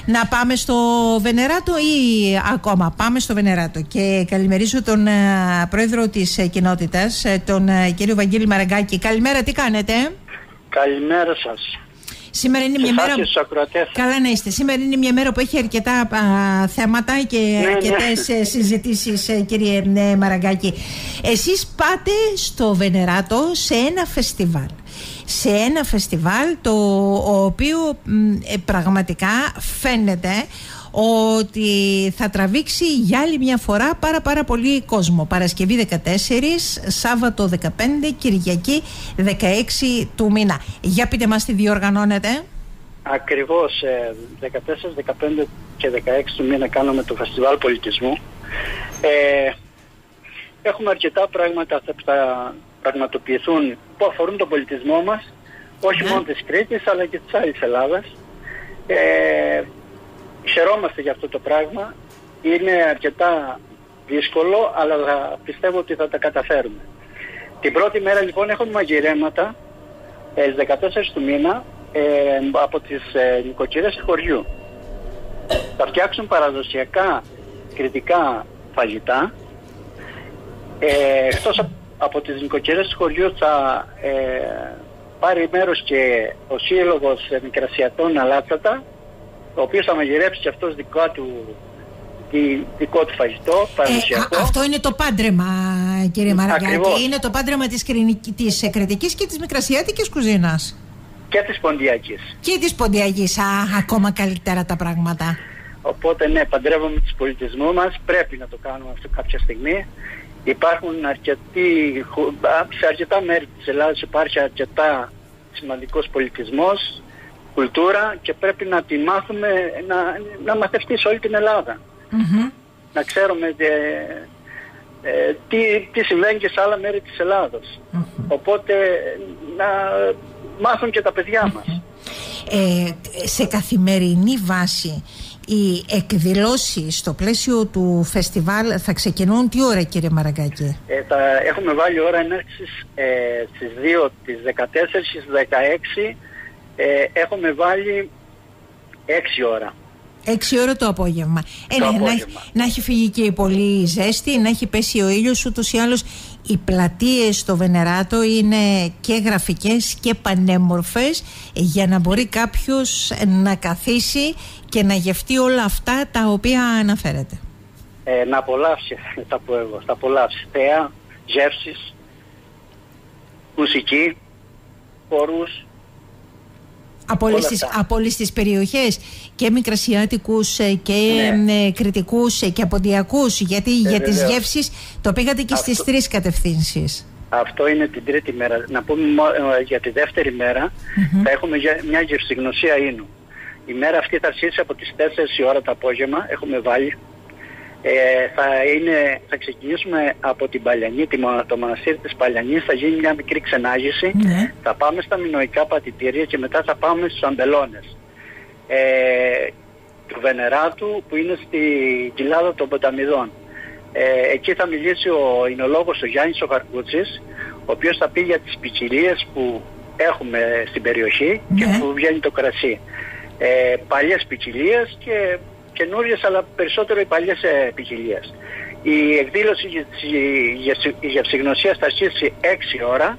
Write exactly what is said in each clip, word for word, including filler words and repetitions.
Να πάμε στο Βενεράτο ή ακόμα? Πάμε στο Βενεράτο και καλημερίζω τον uh, πρόεδρο της uh, κοινότητας, uh, τον uh, κύριο Βαγγέλη Μαραγκάκη. Καλημέρα, τι κάνετε? Καλημέρα σας. Σήμερα είναι μια μέρα. Καλά να είστε. Σήμερα είναι μια μέρα που έχει αρκετά α, θέματα και ναι, αρκετές ναι. συζητήσεις, κύριε ναι, Μαραγκάκη. Εσείς πάτε στο Βενεράτο σε ένα φεστιβάλ. Σε ένα φεστιβάλ το οποίο ε, πραγματικά φαίνεται ότι θα τραβήξει για άλλη μια φορά πάρα πάρα πολύ κόσμο. Παρασκευή δεκατέσσερις, Σάββατο δεκαπέντε, Κυριακή δεκαέξι του μήνα. Για πείτε μας τι διοργανώνετε. Ακριβώς, δεκατέσσερα, δεκαπέντε και δεκαέξι του μήνα κάνουμε το Φεστιβάλ Πολιτισμού. Ε, έχουμε αρκετά πράγματα που θα πραγματοποιηθούν που αφορούν τον πολιτισμό μας, όχι yeah. μόνο της Κρήτης αλλά και της άλλης Ελλάδας. Ε, Χαιρόμαστε για αυτό το πράγμα. Είναι αρκετά δύσκολο, αλλά πιστεύω ότι θα τα καταφέρουμε. Την πρώτη μέρα λοιπόν έχουμε μαγειρέματα ε, δεκατέσσερις του μήνα ε, από τις ε, νοικοκυρές του χωριού. Θα φτιάξουν παραδοσιακά κρητικά φαγητά. Ε, εκτός από, από τις νοικοκυρές του χωριού θα ε, πάρει μέρος και ο σύλλογος Μικρασιατών Αλάτσατα, ο οποίος θα μαγειρέψει και αυτός δικό του, δικό του φαγητό, παραδοσιακό. Ε, αυτό είναι το πάντρεμα, κύριε Μαραγκάκη. Ακριβώς. Είναι το πάντρεμα της, της κρητικής και της μικρασιάτικης κουζίνας. Και της ποντιακής. Και της ποντιακής. Α, ακόμα καλύτερα τα πράγματα. Οπότε ναι, παντρεύουμε τους πολιτισμού μας. Πρέπει να το κάνουμε αυτό κάποια στιγμή. Υπάρχουν αρκετοί, σε αρκετά μέρη της Ελλάδας υπάρχει αρκετά σημαντικός πολιτισμός, κουλτούρα, και πρέπει να τη μάθουμε, να, να μαθευτεί σε όλη την Ελλάδα. Mm-hmm. Να ξέρουμε ε, ε, τι, τι συμβαίνει και σε άλλα μέρη της Ελλάδος. Mm-hmm. Οπότε να μάθουν και τα παιδιά μας. Mm-hmm. Ε, σε καθημερινή βάση οι εκδηλώσεις στο πλαίσιο του φεστιβάλ θα ξεκινούν τι ώρα, κύριε Μαραγκάκη? Ε, θα έχουμε βάλει ώρα έναρξης ε, στις δύο της δεκατέσσερις, στις δεκαέξι. Ε, έχουμε βάλει έξι ώρα. Έξι ώρα το απόγευμα. Ε, το ναι, απόγευμα. Να, έχει, να έχει φύγει και πολύ ζέστη, να έχει πέσει ο ήλιος. Ούτως ή άλλως οι πλατείες στο Βενεράτο είναι και γραφικές και πανέμορφες, για να μπορεί κάποιος να καθίσει και να γευτεί όλα αυτά τα οποία αναφέρεται. Ε, να απολαύσει, θα πω εγώ, θα απολαύσει θέα, γεύσεις, μουσική, χορούς. Από όλες, τις, από όλες τις περιοχές, και μικρασιάτικους και ναι. κρητικούς και αποντιακούς, γιατί ε, για τις γεύσεις το πήγατε και αυτό, στις τρεις κατευθύνσεις. Αυτό είναι την τρίτη μέρα. Να πούμε για τη δεύτερη μέρα mm-hmm. θα έχουμε μια γευσηγνωσία ίνου. Η μέρα αυτή θα αρχίσει από τις τέσσερις η ώρα το απόγευμα, έχουμε βάλει. Ε, θα, είναι, θα ξεκινήσουμε από την Παλιανή, το μοναστήρι της Παλιανής, θα γίνει μια μικρή ξενάγηση, ναι. θα πάμε στα μινωικά πατητήρια και μετά θα πάμε στους αμπελώνες ε, του Βενεράτου, που είναι στη κοιλάδα των Ποταμιδών. Ε, εκεί θα μιλήσει ο εινολόγος ο Γιάννης ο Χαρκούτσης, ο οποίος θα πει για τις ποικιλίες που έχουμε στην περιοχή ναι. και που βγαίνει το κρασί. Ε, παλιές ποικιλίες και καινούριες, αλλά περισσότερο οι παλιές ποικιλίες. Η εκδήλωση της γευσηγνωσίας θα αρχίσει έξι ώρα.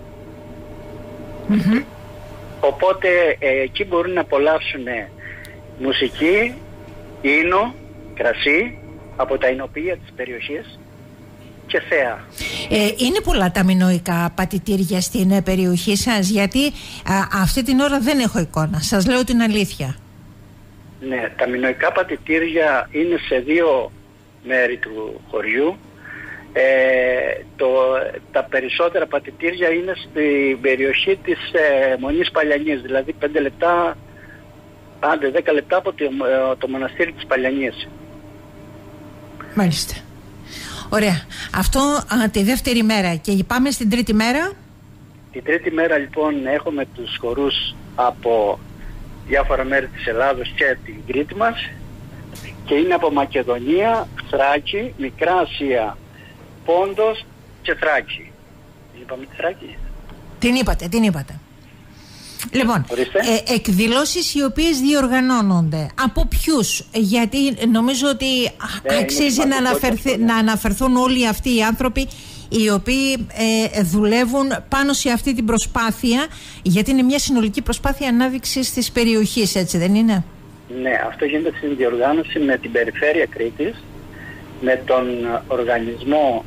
Mm-hmm. Οπότε ε, εκεί μπορούν να απολαύσουν μουσική, ίνο, κρασί από τα εινοποιεία της περιοχής και θέα. Ε, είναι πολλά τα μινωικά πατητήρια στην περιοχή σας? Γιατί α, αυτή την ώρα δεν έχω εικόνα. Σας λέω την αλήθεια. Ναι, τα μινωικά πατητήρια είναι σε δύο μέρη του χωριού. Ε, το, τα περισσότερα πατητήρια είναι στην περιοχή της ε, Μονής Παλιανής, δηλαδή πέντε λεπτά, άντε δέκα λεπτά από το, ε, το μοναστήρι της Παλιανής. Μάλιστα. Ωραία. Αυτό α, τη δεύτερη μέρα. Και πάμε στην τρίτη μέρα. Την τρίτη μέρα λοιπόν έχουμε τους χορούς από διάφορα μέρη της Ελλάδος και την Κρήτη μας, και είναι από Μακεδονία, Θράκη, Μικρά Ασία, Πόντος και Θράκη. Είπαμε τη Θράκη. Την είπατε, την είπατε. Λοιπόν, ε, εκδηλώσεις οι οποίες διοργανώνονται από ποιους? Γιατί νομίζω ότι ναι, αξίζει να, αναφερθ, ναι. να αναφερθούν όλοι αυτοί οι άνθρωποι οι οποίοι ε, δουλεύουν πάνω σε αυτή την προσπάθεια, γιατί είναι μια συνολική προσπάθεια ανάδειξης της περιοχής, έτσι δεν είναι? Ναι, αυτό γίνεται στην διοργάνωση με την Περιφέρεια Κρήτης, με τον οργανισμό,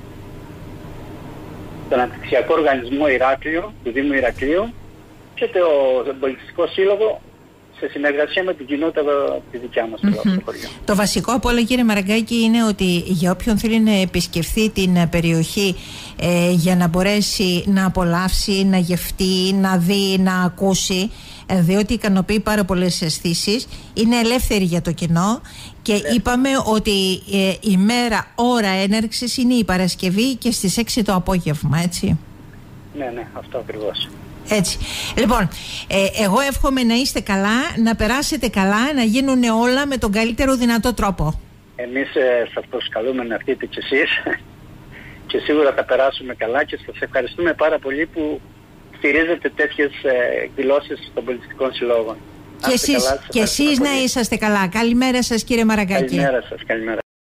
τον Αναπτυξιακό Οργανισμό Ηράκλειο, του Δήμου Ηρακλείου, και το Πολιτιστικό Σύλλογο σε συνεργασία με την κοινότητα τη δικιά μας mm-hmm. στο χωριό. Το βασικό από όλα, κύριε Μαραγκάκη, είναι ότι για όποιον θέλει να επισκεφθεί την περιοχή ε, για να μπορέσει να απολαύσει, να γευτεί, να δει, να ακούσει, ε, διότι ικανοποιεί πάρα πολλές αισθήσεις, είναι ελεύθερη για το κοινό και yeah. είπαμε ότι ε, η μέρα, ώρα έναρξης είναι η Παρασκευή και στις έξι το απόγευμα, έτσι? Ναι, ναι, αυτό ακριβώς. Έτσι. Λοιπόν, ε, εγώ εύχομαι να είστε καλά, να περάσετε καλά, να γίνουν όλα με τον καλύτερο δυνατό τρόπο. Εμείς ε, σας προσκαλούμε να έρθετε κι εσείς και σίγουρα θα περάσουμε καλά και σας ευχαριστούμε πάρα πολύ που στηρίζετε τέτοιες ε, εκδηλώσεις των πολιτιστικών συλλόγων. Και εσείς, καλά, και εσείς να είσαστε καλά. Καλημέρα σας, κύριε Μαραγκάκη. Καλημέρα σας, καλημέρα.